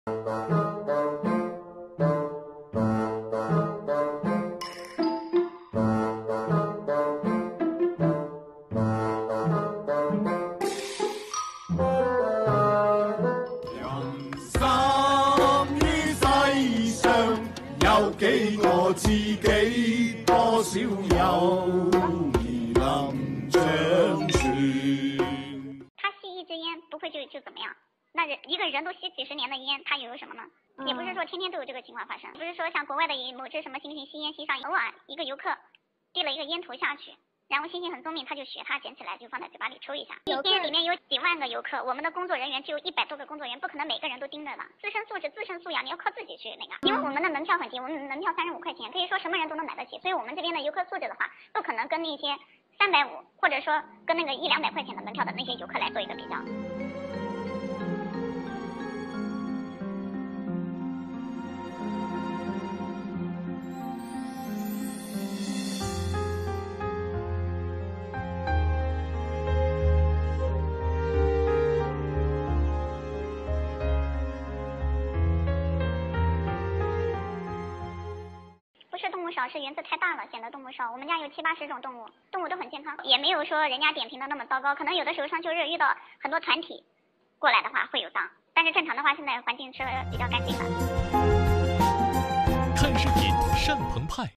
有幾個知己，多少友誼能長存。 他吸一支烟，不会就怎么样？那一个人都吸几十年的烟，他有什么呢？也不是说天天都有这个情况发生，不是说像国外的某只什么猩猩吸烟吸上，偶尔一个游客递了一个烟头下去。然后猩猩很聪明，他就学他捡起来就放在嘴巴里抽一下。一天里面有几万个游客，我们的工作人员只有100多个工作人员，不可能每个人都盯着的。自身素质、自身素养，你要靠自己去那个。因为我们的门票很低，我们门票35块钱，可以说什么人都能买得起。所以我们这边的游客素质的话，不可能跟那些350或者说跟那个100-200块钱的门票的那些游客来做一个比较。不是动物少，是园子太大了，显得动物少。我们家有70-80种动物，动物都很健康，也没有说人家点评的那么糟糕。可能有的时候上秋日遇到很多团体过来的话会有脏，但是正常的话，现在环境是比较干净的。 看视频，单澎湃。